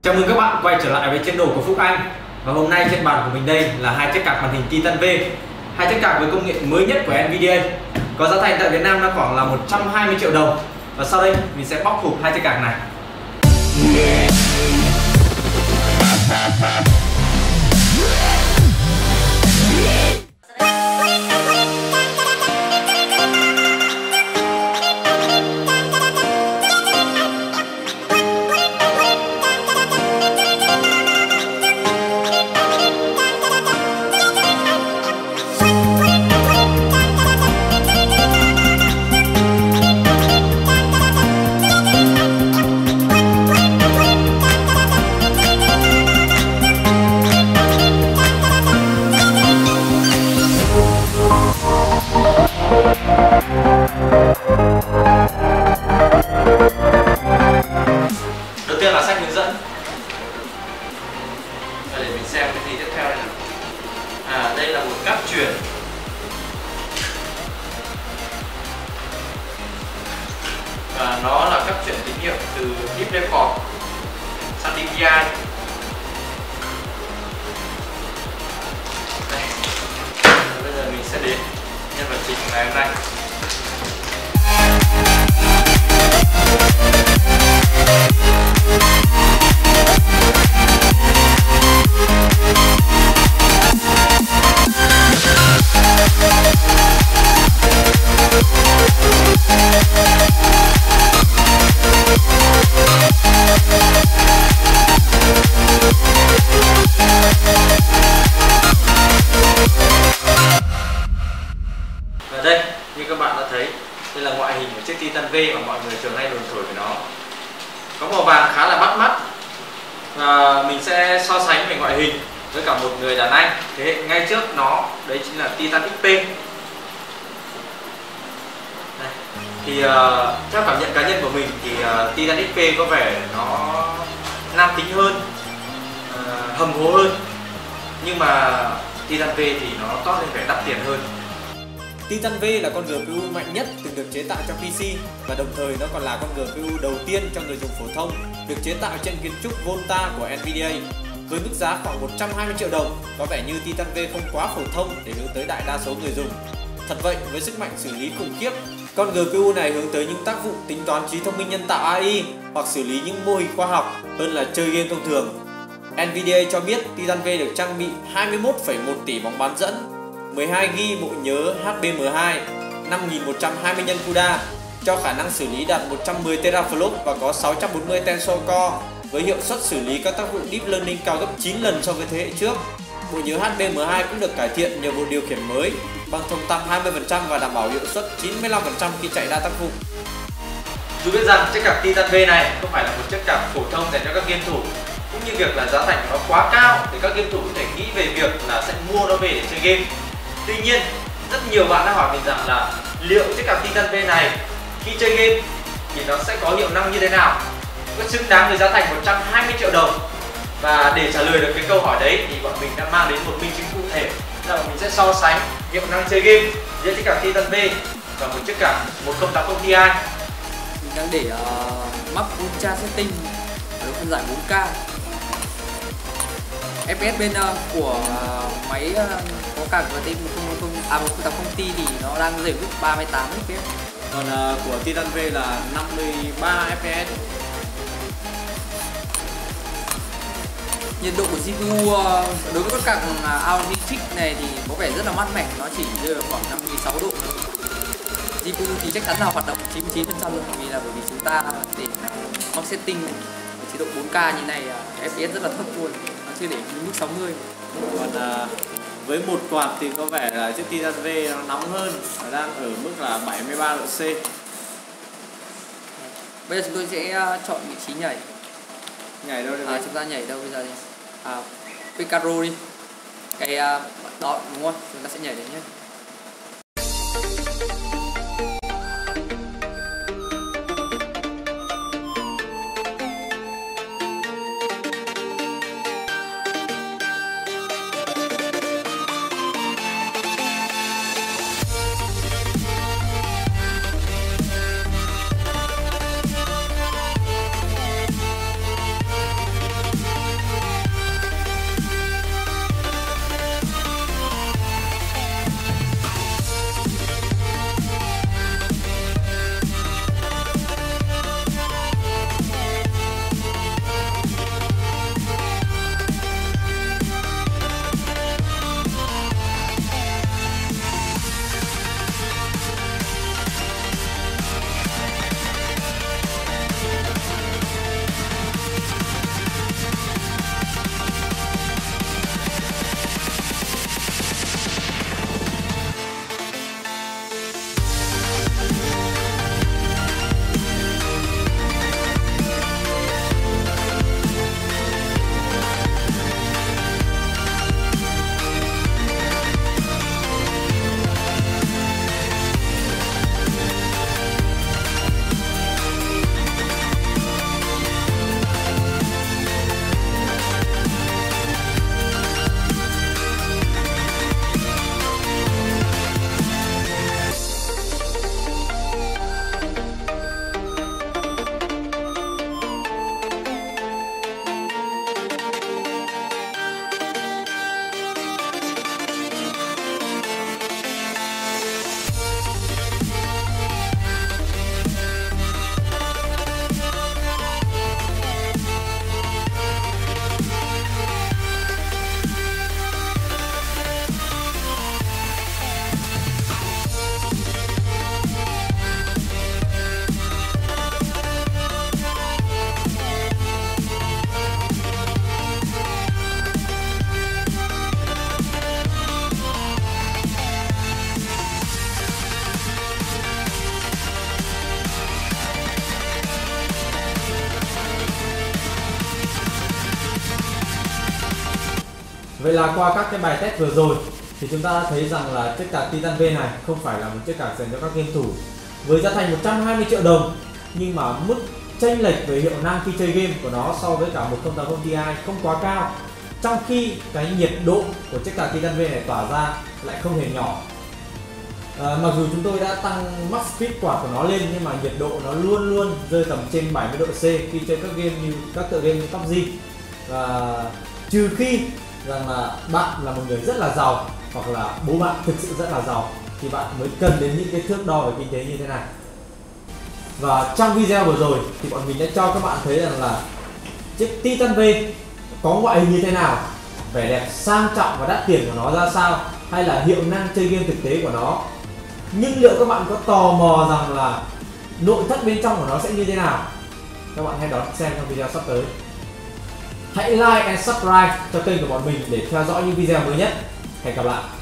Chào mừng các bạn quay trở lại với channel của Phúc Anh. Và hôm nay trên bàn của mình đây là hai chiếc card màn hình Titan V, hai chiếc card với công nghệ mới nhất của Nvidia. Có giá thành tại Việt Nam nó khoảng là 120 triệu đồng. Và sau đây mình sẽ bóc hộp hai chiếc card này. Đầu tiên là sách hướng dẫn. Để mình xem cái gì tiếp theo này. Đây là một cáp truyền. Và nó là cáp truyền tín hiệu từ Deep Record sang DPI. Bây giờ mình sẽ đến nhân vật chính ngày hôm nay. Và đây, như các bạn đã thấy, đây là ngoại hình của chiếc Titan V mà mọi người thường hay đồn thổi về nó. Có màu vàng khá là bắt mắt. Và mình sẽ so sánh về ngoại hình với cả một người đàn anh thế hệ ngay trước nó, đấy chính là Titan XP. Đây. Thì theo cảm nhận cá nhân của mình thì Titan XP có vẻ nó nam tính hơn, hầm hố hơn. Nhưng mà Titan V thì nó toát lên vẻ đắt tiền hơn. Titan V là con GPU mạnh nhất từng được chế tạo cho PC và đồng thời nó còn là con GPU đầu tiên cho người dùng phổ thông được chế tạo trên kiến trúc Volta của Nvidia. Với mức giá khoảng 120 triệu đồng, có vẻ như Titan V không quá phổ thông để hướng tới đại đa số người dùng. Thật vậy, với sức mạnh xử lý khủng khiếp, con GPU này hướng tới những tác vụ tính toán trí thông minh nhân tạo AI hoặc xử lý những mô hình khoa học hơn là chơi game thông thường. Nvidia cho biết Titan V được trang bị 21,1 tỷ vòng bán dẫn, 12GB bộ nhớ HBM2, 5120 nhân CUDA cho khả năng xử lý đạt 110 teraflop và có 640 tensor core với hiệu suất xử lý các tác vụ deep learning cao gấp 9 lần so với thế hệ trước. Bộ nhớ HBM2 cũng được cải thiện nhờ bộ điều khiển mới bằng thông tăng 20% và đảm bảo hiệu suất 95% khi chạy đa tác vụ. Dù biết rằng chiếc card Titan V này không phải là một chiếc card phổ thông dành cho các game thủ, cũng như việc là giá thành của nó quá cao để các game thủ có thể nghĩ về việc là sẽ mua nó về để chơi game. Tuy nhiên, rất nhiều bạn đã hỏi mình rằng là liệu chiếc card Titan V này khi chơi game thì nó sẽ có hiệu năng như thế nào, có xứng đáng với giá thành 120 triệu đồng. Và để trả lời được cái câu hỏi đấy thì bọn mình đã mang đến một minh chứng cụ thể, là bọn mình sẽ so sánh hiệu năng chơi game giữa chiếc card Titan V và một chiếc card 1080 Ti. Mình đang để map Ultra setting ở phân giải 4K. FPS bên của máy có cả GT 1080 Ti thì nó đang rơi mức 38 FPS. Còn của Titan V là 53 FPS. Nhiệt độ của GPU đối với các card Audi này thì có vẻ rất là mát mẻ, nó chỉ rơi vào khoảng 56 độ. GPU thì chắc chắn là hoạt động 99% luôn, vì là bởi vì chúng ta để max setting ở chế độ 4K như này, FPS rất là thấp luôn, nó chưa để mức 60. Còn với một quạt thì có vẻ là chiếc Titan V nó nóng hơn, nó đang ở mức là 73 độ C. Bây giờ chúng tôi sẽ chọn vị trí nhảy. Nhảy đâu được? Chúng ta nhảy đâu bây giờ đi? Picaro đi. Cái đó đúng không? Chúng ta sẽ nhảy đến nhé. Vậy là qua các cái bài test vừa rồi thì chúng ta đã thấy rằng là chiếc card Titan V này không phải là một chiếc card dành cho các game thủ. Với giá thành 120 triệu đồng nhưng mà mức chênh lệch về hiệu năng khi chơi game của nó so với cả 1080 Ti không quá cao. Trong khi cái nhiệt độ của chiếc card Titan V này tỏa ra lại không hề nhỏ. Mặc dù chúng tôi đã tăng max speed quạt của nó lên nhưng mà nhiệt độ nó luôn luôn rơi tầm trên 70 độ C khi chơi các game như các tựa game như PUBG. Và trừ khi rằng là bạn là một người rất là giàu hoặc là bố bạn thực sự rất là giàu thì bạn mới cần đến những cái thước đo về kinh tế như thế này. Và trong video vừa rồi thì bọn mình đã cho các bạn thấy rằng là chiếc Titan V có ngoại hình như thế nào, vẻ đẹp sang trọng và đắt tiền của nó ra sao, hay là hiệu năng chơi game thực tế của nó. Nhưng liệu các bạn có tò mò rằng là nội thất bên trong của nó sẽ như thế nào? Các bạn hãy đón xem trong video sắp tới. Hãy like and subscribe cho kênh của bọn mình để theo dõi những video mới nhất. Hẹn gặp lại.